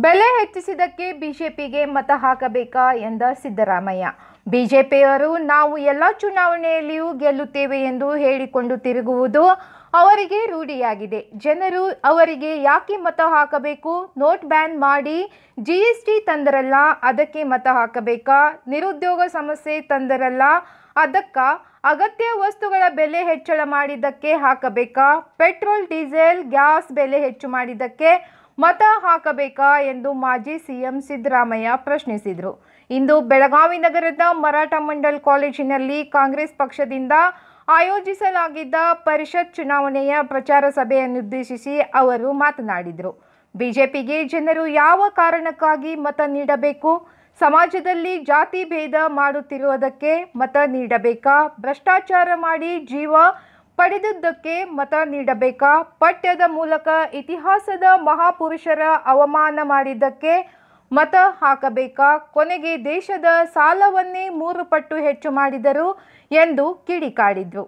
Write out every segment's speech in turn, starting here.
ಬೆಲೆ ಹೆಚ್ಚಿಸಿದ್ದಕ್ಕೆ ಬಿಜೆಪಿಗೆ ಮತ ಹಾಕಬೇಕಾ ಎಂದ ಸಿದ್ದರಾಮಯ್ಯ. ಬಿಜೆಪಿಯವರು ನಾವು ಎಲ್ಲ ಚುನಾವಣೆಯಲ್ಲಿಯೂ ಗೆಲ್ಲುತ್ತೇವೆ ಎಂದು ಹೇಳಿಕೊಂಡು ತಿರುಗುವುದು ಅವರಿಗೆ ರೂಢಿಯಾಗಿದೆ. ಜನರು ಅವರಿಗೆ ಯಾಕೆ ಮತ ಹಾಕಬೇಕು? ನೋಟ್ ಬ್ಯಾನ್ ಮಾಡಿ GST ತಂದರಲ್ಲ, ಅದಕ್ಕೆ ಮತ ಹಾಕಬೇಕಾ? ನಿರುದ್ಯೋಗ ಸಮಸ್ಯೆ ತಂದರಲ್ಲ, ಅದಕ್ಕ? ಅಗತ್ಯ ವಸ್ತುಗಳ ಬೆಲೆ ಹೆಚ್ಚಳ ಮಾಡಿದ್ದಕ್ಕೆ ಹಾಕಬೇಕಾ? ಪೆಟ್ರೋಲ್, ಡೀಸೆಲ್, ಗ್ಯಾಸ್ ಬೆಲೆ ಹೆಚ್ಚು ಮಾಡಿದ್ದಕ್ಕೆ ಮತ ಹಾಕಬೇಕಾ ಎಂದು ಮಾಜಿ ಸಿಎಂ ಸಿದ್ದರಾಮಯ್ಯ ಪ್ರಶ್ನಿಸಿದರು. ಇಂದು ಬೆಳಗಾವಿ ನಗರದ ಮರಾಠ ಮಂಡಲ್ ಕಾಲೇಜಿನಲ್ಲಿ ಕಾಂಗ್ರೆಸ್ ಪಕ್ಷದಿಂದ ಆಯೋಜಿಸಲಾಗಿದ್ದ ಪರಿಷತ್ ಚುನಾವಣೆಯ ಪ್ರಚಾರ ಸಭೆಯನ್ನುದ್ದೇಶಿಸಿ ಅವರು ಮಾತನಾಡಿದರು. ಬಿಜೆಪಿಗೆ ಜನರು ಯಾವ ಕಾರಣಕ್ಕಾಗಿ ಮತ ನೀಡಬೇಕು? ಸಮಾಜದಲ್ಲಿ ಜಾತಿ ಭೇದ ಮಾಡುತ್ತಿರುವುದಕ್ಕೆ ಮತ ನೀಡಬೇಕಾ? ಭ್ರಷ್ಟಾಚಾರ ಮಾಡಿ ಜೀವ ಪಡೆದದ್ದಕ್ಕೆ ಮತ ನೀಡಬೇಕಾ? ಪಠ್ಯದ ಮೂಲಕ ಇತಿಹಾಸದ ಮಹಾಪುರುಷರ ಅವಮಾನ ಮಾಡಿದ್ದಕ್ಕೆ ಮತ ಹಾಕಬೇಕಾ? ಕೊನೆಗೆ ದೇಶದ ಸಾಲವನ್ನೇ 3 ಪಟ್ಟು ಹೆಚ್ಚು ಮಾಡಿದರು ಎಂದು ಕಿಡಿಕಾಡಿದರು.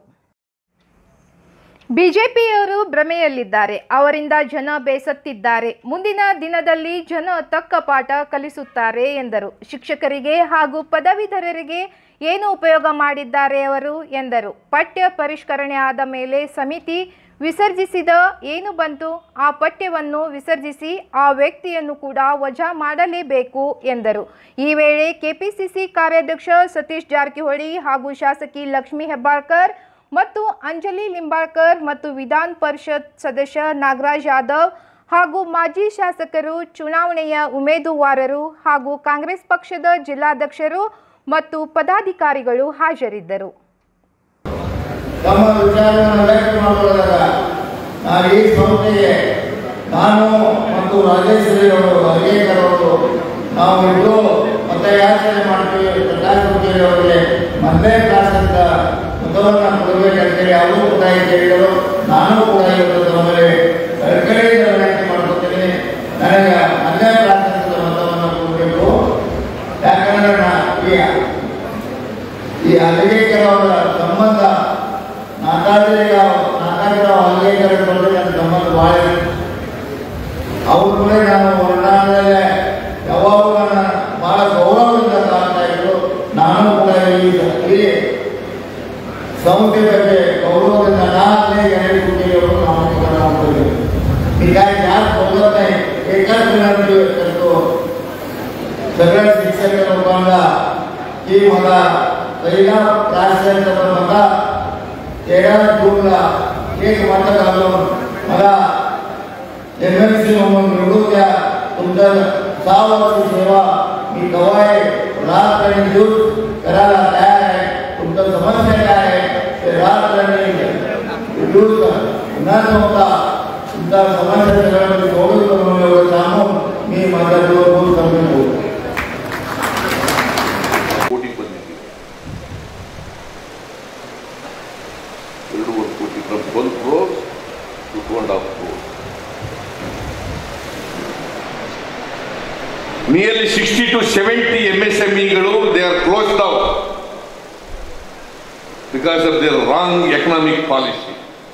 ಬಿಜೆಪಿಯವರು ಭ್ರಮೆಯಲ್ಲಿದ್ದಾರೆ. ಅವರಿಂದ ಜನ ಬೇಸತ್ತಿದ್ದಾರೆ. ಮುಂದಿನ ದಿನದಲ್ಲಿ ಜನ ತಕ್ಕ ಪಾಠ ಕಲಿಸುತ್ತಾರೆ ಎಂದರು. ಶಿಕ್ಷಕರಿಗೆ ಹಾಗೂ ಪದವೀಧರರಿಗೆ ಏನು ಉಪಯೋಗ ಮಾಡಿದ್ದಾರೆ ಅವರು ಎಂದರು. ಪಠ್ಯ ಪರಿಷ್ಕರಣೆ ಆದ ಮೇಲೆ ಸಮಿತಿ ವಿಸರ್ಜಿಸಿದ ಏನು ಬಂತು? ಆ ಪಠ್ಯವನ್ನು ವಿಸರ್ಜಿಸಿ ಆ ವ್ಯಕ್ತಿಯನ್ನು ಕೂಡ ವಜಾ ಮಾಡಲೇಬೇಕು ಎಂದರು. ಈ ವೇಳೆ ಕೆಪಿಸಿಸಿ ಕಾರ್ಯಾಧ್ಯಕ್ಷ ಸತೀಶ್ ಜಾರಕಿಹೊಳಿ ಹಾಗೂ ಶಾಸಕಿ ಲಕ್ಷ್ಮೀ ಹೆಬ್ಬಾಳ್ಕರ್ ಮತ್ತು ಅಂಜಲಿ ಲಿಂಬಾಳ್ಕರ್ ಮತ್ತು ವಿಧಾನ ಪರಿಷತ್ ಸದಸ್ಯ ನಾಗರಾಜ್ ಯಾದವ್ ಹಾಗೂ ಮಾಜಿ ಶಾಸಕರು, ಚುನಾವಣೆಯ ಉಮೇದುವಾರರು ಹಾಗೂ ಕಾಂಗ್ರೆಸ್ ಪಕ್ಷದ ಜಿಲ್ಲಾಧ್ಯಕ್ಷರು ಮತ್ತು ಪದಾಧಿಕಾರಿಗಳು ಹಾಜರಿದ್ದರು. ತಮ್ಮ ವಿಚಾರವನ್ನು ವ್ಯಕ್ತ ಮಾಡುವಾಗ ಈ ಸಂಸ್ಥೆಗೆ ನಾನು ಮತ್ತು ರಾಜೇಶ್ವರಿ ಅವರು ಅರ್ಗೇಕರವರು ನಾವು ಇದ್ದು ಮತಯಾಚನೆ ಮಾಡ್ತೀವಿ. ಪ್ರಕಾಶ್ ಹುಡುಗಿ ಅವರಿಗೆ ಮೊದಲನೇ ಕ್ಲಾಸಿಂದ ಮತವನ್ನು ಕೊಡಬೇಕಂತೇಳಿ ಅವರು ಕೂಡ ಹೇಳಿದರು. ನಾನು ಕೂಡ ಇವತ್ತು ನಮ್ಮಲ್ಲಿ ಕಡೆಯಿಂದ ವಿನಂತಿ ಮಾಡ್ಕೊತೀನಿ. ನನಗೆ ಮೊದಲನೇ ಕ್ಲಾಸಿಂದ ಮತವನ್ನು ಕೊಡಬೇಕು. ಯಾಕಂದ್ರೆ ಈ ಅರ್ಗೇಕರವರ ಸಂಬಂಧ ನಾಟಾಡಿರೋ ಅಲ್ಲಿಗೆ ನನ್ನ ಸಂಬಂಧ ಭಾಳ ಅವ್ರ ಮೇಲೆ ನಾನು ವರ್ಣಾಂಗದಲ್ಲೇ ಯಾವಾಗಲೂ ನನ್ನ ಭಾಳ ಗೌರವದಿಂದ ಕಾಣ್ತಾ ಇದ್ರು. ನಾನು ಕೂಡ ಈ ಸಂಸ್ಥೆ ಬಗ್ಗೆ ಗೌರವದಿಂದ ನಾಲ್ಕನೇ ಹೇಳಿಕೊಟ್ಟಿರೋರು ನಾವು ಕೂಡ ಮಾಡ್ತೀವಿ. ಹೀಗಾಗಿ ಯಾರು ಗೌರವತೆ ಏಕಾಗ್ರತೆ ಸಗಳ ಶಿಕ್ಷಕರ ಬಂದ ಈ ಮಗ पहिला राष्ट्राचा मला 13 जूनला एक मत घालून मला MLC म्हणून निवडून द्या. तुमच्या 6 वर्ष सेवा मी गवाय रात आणि दिवस करायला तयार आहे. तुमच्या समस्या काय आहे ते रात आणि दिवस न होता तुमच्या समस्या सगळ्यांनी सोडून करून एवढं सांगून मी माझ्या बोल सांगतो. From 12 crores to 2.5 crores. Nearly 60 to 70 MSMEಗಳು they are closed down because of their wrong economic policy.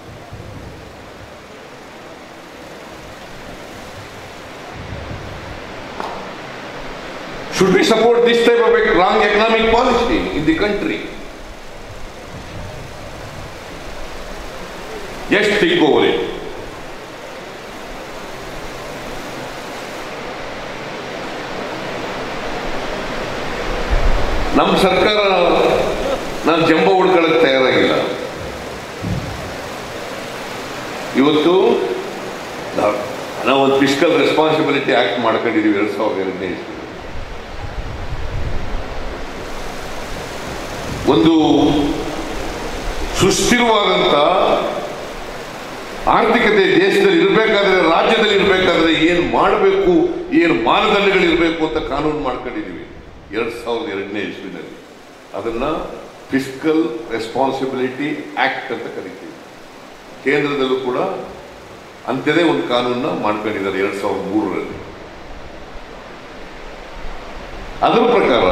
Should we support this type of a wrong economic policy in the country? Just think over it. ನಮ್ಮ ಸರ್ಕಾರ ನಾನು ಜಂಬ ಹುಡ್ಕೊಳ್ಳೋಕೆ ತಯಾರಾಗಿಲ್ಲ. ಇವತ್ತು ನಾವು ಒಂದು fiscal responsibility act ಮಾಡ್ಕೊಂಡಿದ್ದೀವಿ 2002ನೇ ಇಸ್ವಿ. ಒಂದು ಸುಸ್ಥಿರವಾದಂಥ ಆರ್ಥಿಕತೆ ದೇಶದಲ್ಲಿ ಇರಬೇಕಾದ್ರೆ, ರಾಜ್ಯದಲ್ಲಿ ಇರಬೇಕಾದ್ರೆ ಏನು ಮಾಡಬೇಕು, ಏನು ಮಾನದಂಡಗಳಿರಬೇಕು ಅಂತ ಕಾನೂನು ಮಾಡ್ಕೊಂಡಿದ್ದೀವಿ 2002ನೇ ಇಸ್ವಿನಲ್ಲಿ. ಅದನ್ನ ಫಿಸ್ಕಲ್ ರೆಸ್ಪಾನ್ಸಿಬಿಲಿಟಿ ಆಕ್ಟ್ ಅಂತ ಕರಿತೀವಿ. ಕೇಂದ್ರದಲ್ಲೂ ಕೂಡ ಅಂಥದೇ ಒಂದು ಕಾನೂನನ್ನ ಮಾಡ್ಕೊಂಡಿದ್ದಾರೆ 2003ರಲ್ಲಿ. ಅದರ ಪ್ರಕಾರ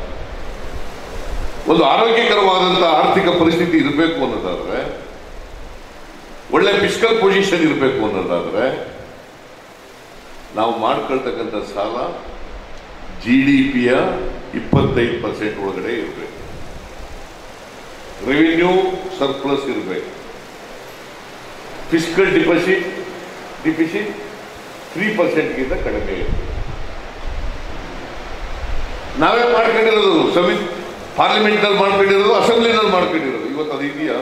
ಒಂದು ಆರೋಗ್ಯಕರವಾದಂಥ ಆರ್ಥಿಕ ಪರಿಸ್ಥಿತಿ ಇರಬೇಕು ಅನ್ನೋದಾದ್ರೆ, ಒಳ್ಳೆ ಫಿಸ್ಕಲ್ ಪೊಸಿಷನ್ ಇರಬೇಕು ಅನ್ನೋದಾದ್ರೆ ನಾವು ಮಾಡ್ಕೊಳ್ತಕ್ಕಂಥ ಸಾಲ GDPಯ 25% ಒಳಗಡೆ ಇರಬೇಕು. ರೆವಿನ್ಯೂ ಸರ್ಪ್ಲಸ್ ಇರಬೇಕು. ಫಿಸ್ಕಲ್ ಡಿಪಾಸಿಟ್ 3%ಗಿಂತ ಕಡಿಮೆ ಇರಬೇಕು. ನಾವೇ ಮಾಡ್ಕೊಂಡಿರೋದು, ಪಾರ್ಲಿಮೆಂಟ್ನಲ್ಲಿ ಮಾಡ್ಕೊಂಡಿರೋದು, ಅಸೆಂಬ್ಲಿನಲ್ಲಿ ಮಾಡ್ಕೊಂಡಿರೋದು. ಇವತ್ತು ಅದು ಇದೆಯಾ?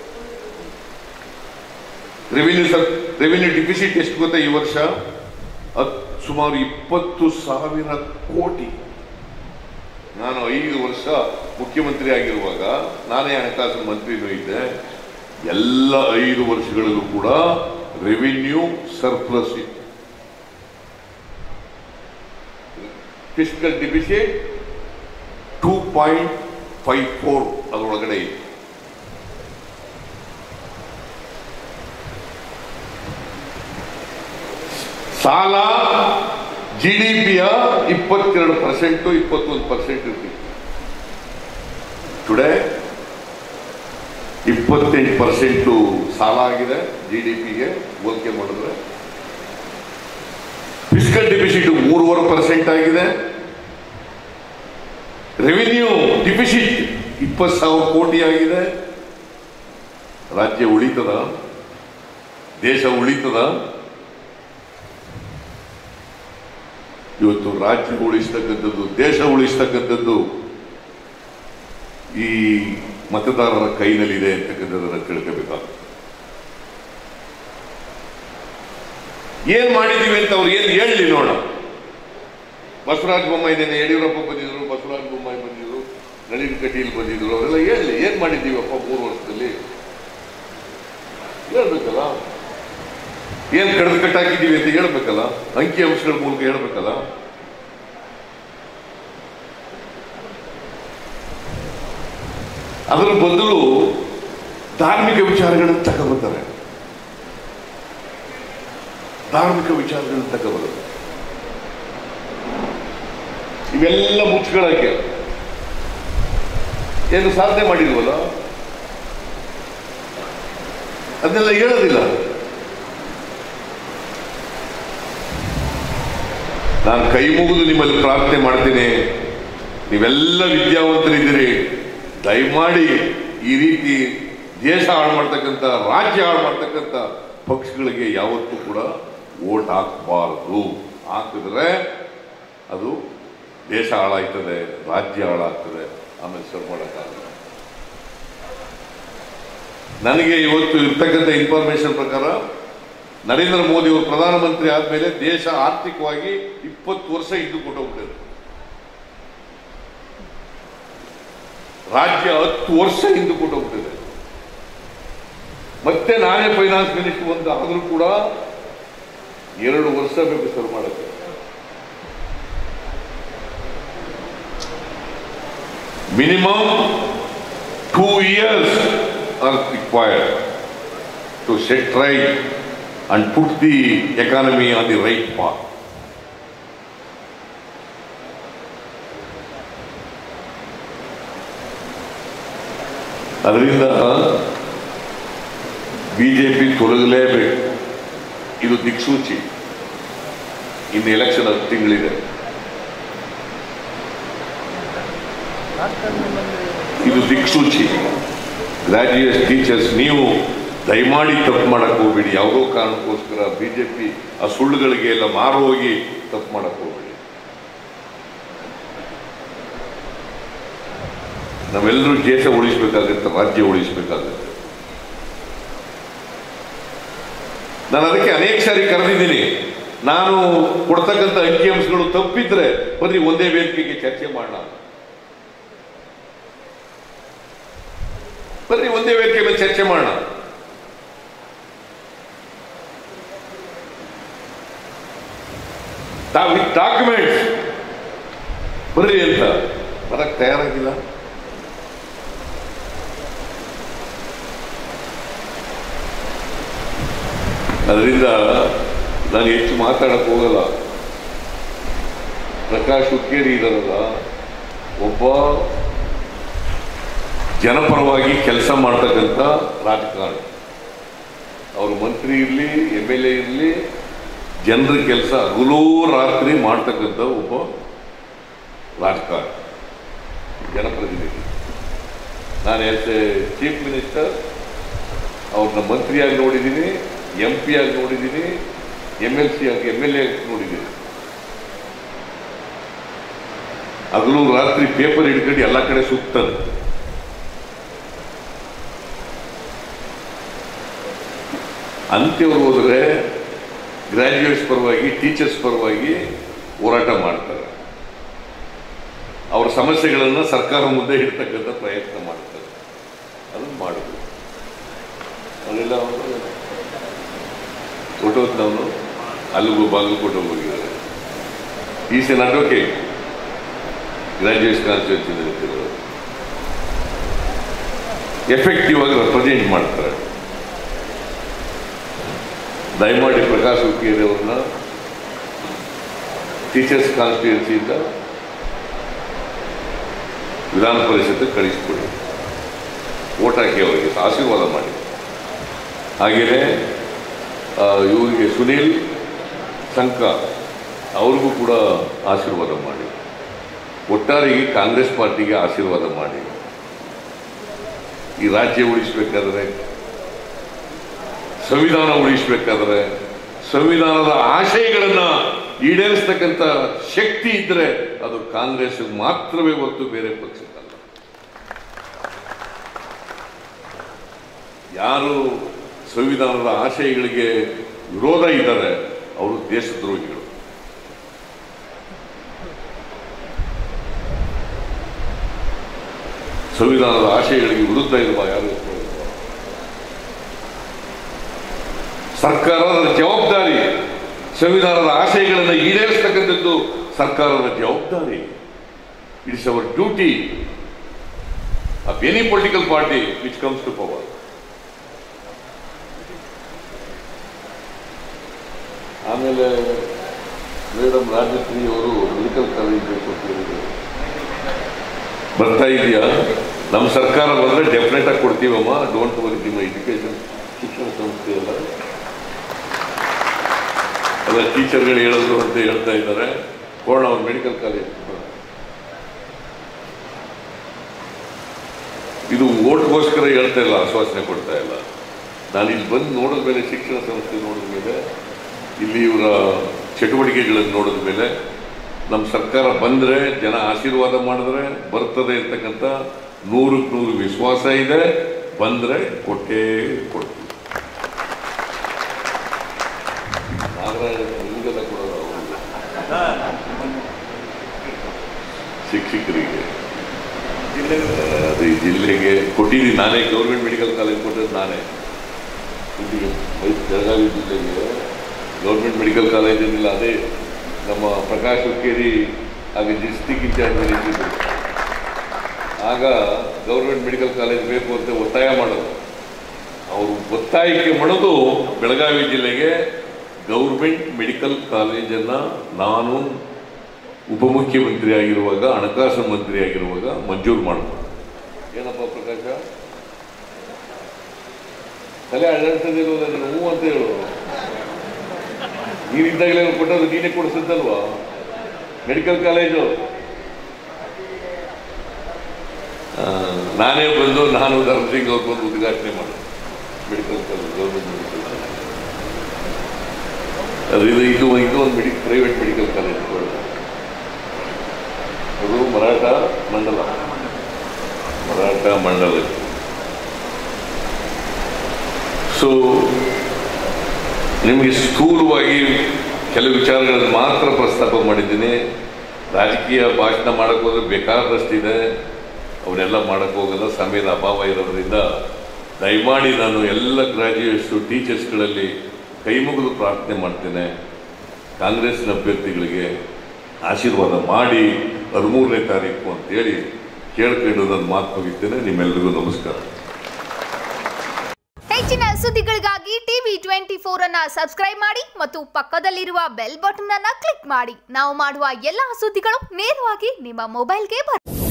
ರೆವಿನ್ಯೂ ಡಿಫಿಸಿಟ್ ಎಷ್ಟು ಗೊತ್ತಾ ಈ ವರ್ಷ? ಸುಮಾರು 20,000 ಕೋಟಿ. ನಾನು 5 ವರ್ಷ ಮುಖ್ಯಮಂತ್ರಿ ಆಗಿರುವಾಗ ನಾನೇ ಹಣಕಾಸು ಮಂತ್ರಿನೂ ಇದ್ದೆ. ಎಲ್ಲ 5 ವರ್ಷಗಳಲ್ಲೂ ಕೂಡ ರೆವಿನ್ಯೂ ಸರ್ಪ್ಲಸ್ ಇತ್ತು. ಫಿಸ್ಕಲ್ ಡಿಫಿಸಿಟ್ 2.54 ಅದರೊಳಗಡೆ ಇತ್ತು. ಸಾಲ GDPಯ 22%, 21% ಇರ್ತಿತ್ತು. ಟುಡೇ 28% ಸಾಲ ಆಗಿದೆ GDPಗೆ ಹೋಲಿಕೆ ಮಾಡಿದ್ರೆ. ಫಿಸ್ಕಲ್ ಡಿಫಿಸಿಟ್ 3.5% ಆಗಿದೆ. ರೆವಿನ್ಯೂ ಡಿಫಿಸಿಟ್ 20,000 ಕೋಟಿ ಆಗಿದೆ. ರಾಜ್ಯ ಉಳಿತದ? ದೇಶ ಉಳಿತದ? ಇವತ್ತು ರಾಜ್ಯ ಉಳಿಸ್ತಕ್ಕಂಥದ್ದು, ದೇಶ ಉಳಿಸ್ತಕ್ಕಂಥದ್ದು ಈ ಮತದಾರರ ಕೈನಲ್ಲಿದೆ ಅಂತಕ್ಕಂಥದ್ದನ್ನು ತಿಳ್ಕೋಬೇಕಾಗುತ್ತೆ. ಏನ್ ಮಾಡಿದೀವಿ ಅಂತ ಅವ್ರು ಏನ್ ಹೇಳಲಿ ನೋಡ. ಬಸವರಾಜ ಬೊಮ್ಮಾಯಿ ಇದ್ದೇನೆ, ಯಡಿಯೂರಪ್ಪ ಬಂದಿದ್ರು, ಬಸವರಾಜ ಬೊಮ್ಮಾಯಿ ಬಂದಿದ್ರು, ನಳಿನ್ ಕಟೀಲ್ ಬಂದಿದ್ರು, ಅವರೆಲ್ಲ ಹೇಳಲಿ ಏನ್ ಮಾಡಿದ್ದೀವಪ್ಪ 3 ವರ್ಷದಲ್ಲಿ ಹೇಳ್ಬೇಕಲ್ಲ. ಏನ್ ಕಡ್ದು ಕಟ್ಟಾಕಿದ್ದೀವಿ ಅಂತ ಹೇಳ್ಬೇಕಲ್ಲ, ಅಂಕಿ ಅಂಶಗಳ ಮೂಲಕ ಹೇಳ್ಬೇಕಲ್ಲ. ಅದರ ಬದಲು ಧಾರ್ಮಿಕ ವಿಚಾರಗಳನ್ನು ತಗೊಬರ್ತಾರೆ. ಇವೆಲ್ಲ ಮುಚ್ಕೊಳ್ಳಕ್ಕೆ ಏನು ಸಾಧನೆ ಮಾಡಿಲ್ವಲ್ಲ, ಅದನ್ನೆಲ್ಲ ಹೇಳೋದಿಲ್ಲ. ನಾನು ಕೈ ಮುಗಿದು ನಿಮ್ಮಲ್ಲಿ ಪ್ರಾರ್ಥನೆ ಮಾಡ್ತೇನೆ, ನೀವೆಲ್ಲ ವಿದ್ಯಾವಂತರಿದ್ದೀರಿ, ದಯಮಾಡಿ ಈ ರೀತಿ ದೇಶ ಹಾಳು ಮಾಡ್ತಕ್ಕಂಥ, ರಾಜ್ಯ ಹಾಳು ಮಾಡ್ತಕ್ಕಂಥ ಪಕ್ಷಗಳಿಗೆ ಯಾವತ್ತೂ ಕೂಡ ವೋಟ್ ಹಾಕಬಾರದು. ಹಾಕಿದ್ರೆ ಅದು ದೇಶ ಹಾಳಾಗ್ತದೆ, ರಾಜ್ಯ ಹಾಳಾಗ್ತದೆ, ಆಮೇಲೆ ಸರ್ ಮಾಡೋಕ್ಕಾಗಲ್ಲ. ನನಗೆ ಇವತ್ತು ಇರ್ತಕ್ಕಂಥ ಇನ್ಫಾರ್ಮೇಶನ್ ಪ್ರಕಾರ ನರೇಂದ್ರ ಮೋದಿ ಅವರು ಪ್ರಧಾನಮಂತ್ರಿ ಆದ್ಮೇಲೆ ದೇಶ ಆರ್ಥಿಕವಾಗಿ 20 ವರ್ಷ ಹಿಂದೆ ಕೊಟ್ಟೋಗ್ಬಿಟ್ಟಿದೆ. ರಾಜ್ಯ 10 ವರ್ಷ ಹಿಂದೆ ಕೊಟ್ಟೋಗ್ಬಿಟ್ಟಿದೆ. ಮತ್ತೆ ನಾನೇ ಫೈನಾನ್ಸ್ ಮಿನಿಸ್ಟರ್ ಒಂದು ಆದ್ರೂ ಕೂಡ 2 ವರ್ಷ ಬೇಕು ಸರ್ ಮಾಡಕ್ಕೆ. Minimum 2 years are required to set right and put the economy on the right path. ಅದರಿಂದ ಬಿಜೆಪಿ ತೊಲಗಲೇಬೇಕು. ಇದು ದಿಕ್ಸೂಚಿ. ಇನ್ನು ಎಲೆಕ್ಷನ್ 10 ತಿಂಗಳಿದೆ. ಇದು ದಿಕ್ಸೂಚಿ. ಗ್ರಾಜ್ಯುಯೇಟ್ ಟೀಚರ್ಸ್, ನೀವು ದಯಮಾಡಿ ತಪ್ಪು ಮಾಡಕ್ಕೆ ಹೋಗ್ಬೇಡಿ. ಯಾವುದೋ ಕಾರಣಕ್ಕೋಸ್ಕರ ಬಿಜೆಪಿ ಆ ಸುಳ್ಳುಗಳಿಗೆ ಎಲ್ಲ ಮಾರು ಹೋಗಿ ತಪ್ಪು ಮಾಡಕ್ಕೆ ಹೋಗ್ಬೇಡಿ. ನಾವೆಲ್ಲರೂ ದೇಶ ಉಳಿಸಬೇಕಾಗುತ್ತೆ, ರಾಜ್ಯ ಉಳಿಸಬೇಕಾಗುತ್ತೆ. ನಾನು ಅದಕ್ಕೆ ಅನೇಕ ಸಾರಿ ಕರೆದಿದ್ದೀನಿ. ನಾನು ಕೊಡ್ತಕ್ಕಂಥ ಅಂಕಿಅಂಶಗಳು ತಪ್ಪಿದ್ರೆ ಬನ್ನಿ ಒಂದೇ ವೇದಿಕೆಗೆ ಚರ್ಚೆ ಮಾಡೋಣ. ಬನ್ನಿ ಒಂದೇ ವೇದಿಕೆ ಮೇಲೆ ಚರ್ಚೆ ಮಾಡೋಣ. ವಿತ್ ಡಾಕ್ಯುಮೆಂಟ್ಸ್ ಬರ್ರಿ ಅಂತ ಬರಕ್ಕೆ ತಯಾರಾಗಿಲ್ಲ. ಅದರಿಂದ ನಾನು ಹೆಚ್ಚು ಮಾತಾಡಕ್ಕೆ ಹೋಗಲ್ಲ. ಪ್ರಕಾಶ್ ಹುಕ್ಕೇರಿ ಇದಾರಲ್ಲ, ಒಬ್ಬ ಜನಪರವಾಗಿ ಕೆಲಸ ಮಾಡ್ತಕ್ಕಂಥ ರಾಜಕಾರಣಿ. ಅವರು ಮಂತ್ರಿ ಇರಲಿ, MLA ಇರಲಿ, ಜನರ ಕೆಲಸ ಹಗಲು ರಾತ್ರಿ ಮಾಡ್ತಕ್ಕಂಥ ಒಬ್ಬ ರಾಜಕಾರಣ, ಜನಪ್ರತಿನಿಧಿ. ನಾನು ಆಸ್ ಎ ಚೀಫ್ ಮಿನಿಸ್ಟರ್ ಅವ್ರನ್ನ ಮಂತ್ರಿಯಾಗಿ ನೋಡಿದ್ದೀನಿ, MP ಆಗಿ ನೋಡಿದ್ದೀನಿ, MLC ಆಗಿ MLA ಆಗಿ ನೋಡಿದ್ದೀನಿ. ಹಗಲು ರಾತ್ರಿ ಪೇಪರ್ ಹಿಡ್ಕೊಂಡು ಎಲ್ಲ ಕಡೆ ಸುತ್ತಾರೆ. ಅಂತ್ಯವರು ಹೋದರೆ ಗ್ರಾಜ್ಯುಯೇಟ್ಸ್ ಪರವಾಗಿ, ಟೀಚರ್ಸ್ ಪರವಾಗಿ ಹೋರಾಟ ಮಾಡ್ತಾರೆ. ಅವರ ಸಮಸ್ಯೆಗಳನ್ನು ಸರ್ಕಾರ ಮುಂದೆ ಇಡ್ತಕ್ಕಂಥ ಪ್ರಯತ್ನ ಮಾಡ್ತಾರೆ. ಅದನ್ನು ಮಾಡಬೇಕು. ಅಲ್ಲೆಲ್ಲ ಹೊಟ್ಟೋದ್ನವನು ಅಲ್ಲಿಗೂ ಬಾಗಲಕೋಟೆ ಹೋಗಿದ್ದಾರೆ. Is an advocate, graduates constituency ಇರ್ತಿರೋರು. ಎಫೆಕ್ಟಿವ್ ಆಗಿ ರೆಪ್ರೆಸೆಂಟ್ ಮಾಡ್ತಾರೆ. ದಯಮಾಡಿ ಪ್ರಕಾಶ್ ಹುಕ್ಕೇರಿ ಅವ್ರನ್ನ ಟೀಚರ್ಸ್ ಕಾನ್ಸ್ಟಿಟ್ಯೂನ್ಸಿಯಿಂದ ವಿಧಾನ ಪರಿಷತ್ ಕಳಿಸ್ಕೊಡಿ, ಓಟ್ ಹಾಕಿ ಅವರಿಗೆ ಆಶೀರ್ವಾದ ಮಾಡಿ. ಹಾಗೆಯೇ ಇವರಿಗೆ ಸುನೀಲ್ ಸಂಕ ಅವ್ರಿಗೂ ಕೂಡ ಆಶೀರ್ವಾದ ಮಾಡಿ. ಒಟ್ಟಾರೆಗೆ ಕಾಂಗ್ರೆಸ್ ಪಾರ್ಟಿಗೆ ಆಶೀರ್ವಾದ ಮಾಡಿ. ಈ ರಾಜ್ಯ ಉಳಿಸಬೇಕಾದ್ರೆ, ಸಂವಿಧಾನ ಉಳಿಸಬೇಕಾದ್ರೆ, ಸಂವಿಧಾನದ ಆಶಯಗಳನ್ನು ಈಡೇರಿಸ್ತಕ್ಕಂಥ ಶಕ್ತಿ ಇದ್ದರೆ ಅದು ಕಾಂಗ್ರೆಸ್ ಮಾತ್ರವೇ ಹೊರತು ಬೇರೆ ಪಕ್ಷಕ್ಕಲ್ಲ. ಯಾರು ಸಂವಿಧಾನದ ಆಶಯಗಳಿಗೆ ವಿರೋಧ ಇದ್ದಾರೆ ಅವರು ದೇಶದ್ರೋಹಿಗಳು. ಸಂವಿಧಾನದ ಆಶಯಗಳಿಗೆ ವಿರುದ್ಧ ಇರುವ ಯಾರು ಸರ್ಕಾರದ ಜವಾಬ್ದಾರಿ. ಸಂವಿಧಾನದ ಆಶಯಗಳನ್ನು ಈಡೇರಿಸತಕ್ಕಂಥದ್ದು ಸರ್ಕಾರದ ಜವಾಬ್ದಾರಿ. It's our duty of any political party which comes to power. ಆಮೇಲೆ ಮೇಡಮ್ ರಾಜಶ್ರೀ ಅವರು ಮೆಡಿಕಲ್ ಕಾಲೇಜ್ ಬೇಕು ಅಂತ ಹೇಳಿದ್ರು. ಬರ್ತಾ ಇದೆಯಾ? ನಮ್ಮ ಸರ್ಕಾರ ಬಂದರೆ ಡೆಫಿನೆಟ್ ಆಗಿ ಕೊಡ್ತೀವಮ್ಮ, ಡೋಂಟ್ ವರಿ. ನಿಮ್ಮ ಎಜುಕೇಶನ್ ಶಿಕ್ಷಣ ಸಂಸ್ಥೆ ಎಲ್ಲ ಟೀಚರ್ಗಳು ಹೇಳಿದ್ರು ಅಂತ ಹೇಳ್ತಾ ಇದ್ದಾರೆ. ಕೊಡೋಣ ಅವ್ರು ಮೆಡಿಕಲ್ ಕಾಲೇಜ್. ಇದು ಓಟ್ಗೋಸ್ಕರ ಹೇಳ್ತಾ ಇಲ್ಲ, ಆಶ್ವಾಸನೆ ಕೊಡ್ತಾ ಇಲ್ಲ. ನಾನು ಇಲ್ಲಿ ಬಂದು ನೋಡಿದ ಮೇಲೆ, ಶಿಕ್ಷಣ ಸಂಸ್ಥೆ ನೋಡಿದ ಮೇಲೆ, ಇಲ್ಲಿ ಇವರ ಚಟುವಟಿಕೆಗಳನ್ನು ನೋಡಿದ ಮೇಲೆ ನಮ್ಮ ಸರ್ಕಾರ ಬಂದರೆ, ಜನ ಆಶೀರ್ವಾದ ಮಾಡಿದ್ರೆ ಬರ್ತದೆ ಇರ್ತಕ್ಕಂಥ 100ಕ್ಕೆ 100 ವಿಶ್ವಾಸ ಇದೆ. ಬಂದರೆ ಕೊಟ್ಟೇ ಕೊಡ್ತೀವಿ. ನಾಗರಾಜ ನಿಮಗೆಲ್ಲ ಕೊಡೋದು ಶಿಕ್ಷಕರಿಗೆ, ಅದು ಜಿಲ್ಲೆಗೆ ಕೊಟ್ಟಿದ್ದೀನಿ ನಾನೇ. ಗೌರ್ಮೆಂಟ್ ಮೆಡಿಕಲ್ ಕಾಲೇಜ್ ಕೊಟ್ಟಿದ್ದು ನಾನೇ. ಇಲ್ಲಿಗೆ ಬೆಳಗಾವಿ ಜಿಲ್ಲೆಗೆ ಗೌರ್ಮೆಂಟ್ ಮೆಡಿಕಲ್ ಕಾಲೇಜ್ ಏನಿಲ್ಲ, ಅದೇ ನಮ್ಮ ಪ್ರಕಾಶ್ ಹುಕ್ಕೇರಿ ಆಗ ಡಿಸ್ಟ್ರಿಕ್ಟ್ ಇನ್ಚಾರ್ಜ್ ಇದ್ದರು. ಆಗ ಗೌರ್ಮೆಂಟ್ ಮೆಡಿಕಲ್ ಕಾಲೇಜ್ ಬೇಕು ಅಂತ ಒತ್ತಾಯ ಮಾಡೋದು. ಅವರು ಒತ್ತಾಯಕ್ಕೆ ಮಾಡೋದು ಬೆಳಗಾವಿ ಜಿಲ್ಲೆಗೆ ಗೌರ್ಮೆಂಟ್ ಮೆಡಿಕಲ್ ಕಾಲೇಜನ್ನು ನಾನು ಉಪಮುಖ್ಯಮಂತ್ರಿ ಆಗಿರುವಾಗ, ಹಣಕಾಸು ಮಂತ್ರಿ ಆಗಿರುವಾಗ ಮಂಜೂರು ಮಾಡಿಕೊಂಡು. ಏನಪ್ಪ ಪ್ರಕಾಶ ತಲೆ ಅಳ್ಳಾಡ್ತದಿರೋದ ನೀನು ಹೂ ಅಂತ ಹೇಳು. ನೀನಿದ್ದಾಗಲೇ ಕೊಟ್ಟದ್ದು ನೀನೇ ಕೊಡಿಸಿದ್ದಲ್ವಾ ಮೆಡಿಕಲ್ ಕಾಲೇಜು? ನಾನೇ ಬಂದು ನಾನು ಧರ್ಮಸಿಂಗ್ ಅವ್ರು ಬಂದು ಉದ್ಘಾಟನೆ ಮಾಡೋದು medical college, government medical college. ಅದು ಇದು ಒಂದು ಪ್ರೈವೇಟ್ ಮೆಡಿಕಲ್ ಕಾಲೇಜ್. ಅದು ಮರಾಠ ಮಂಡಲ. ಸೊ ನಿಮಗೆ ಸ್ಥೂಲವಾಗಿ ಕೆಲವು ವಿಚಾರಗಳನ್ನು ಮಾತ್ರ ಪ್ರಸ್ತಾಪ ಮಾಡಿದ್ದೀನಿ. ರಾಜಕೀಯ ಭಾಷಣ ಮಾಡೋಕ್ಕೆ ಹೋದ್ರೆ ಬೇಕಾದಷ್ಟಿದೆ, ಅವನ್ನೆಲ್ಲ ಮಾಡೋಕ್ಕೆ ಹೋಗಲ್ಲ, ಸಮಯದ ಅಭಾವ ಇರೋದ್ರಿಂದ ದಯಮಾಡಿ ನಾನು ಎಲ್ಲ ಗ್ರಾಜ್ಯುಯೇಟ್ಸು, ಟೀಚರ್ಸ್ಗಳಲ್ಲಿ ಕೈ ಮುಗಿದು ಪ್ರಾರ್ಥನೆ ಮಾಡ್ತೇನೆ. ಕಾಂಗ್ರೆಸ್ನ ಅಭ್ಯರ್ಥಿಗಳಿಗೆ ಆಶೀರ್ವಾದ ಮಾಡಿ 13ನೇ ತಾರೀಕು ಅಂತೇಳಿ ಕೇಳ್ಕೊಂಡು ನನ್ನ ಮಾತು ಮುಗಿಸ್ತೇನೆ. ನಿಮ್ಮೆಲ್ಲರಿಗೂ ನಮಸ್ಕಾರ. ಹೆಚ್ಚಿನ ಸುದ್ದಿಗಳಿಗಾಗಿ tv24 ಅನ್ನು ಸಬ್ಸ್ಕ್ರೈಬ್ ಮಾಡಿ ಮತ್ತು ಪಕ್ಕದಲ್ಲಿರುವ ಬೆಲ್ ಬಟನ್ ಅನ್ನು ಕ್ಲಿಕ್ ಮಾಡಿ. ನಾವು ಮಾಡುವ ಎಲ್ಲ ಸುದ್ದಿಗಳು ನೇರವಾಗಿ ನಿಮ್ಮ ಮೊಬೈಲ್ಗೆ ಬರುತ್ತೆ.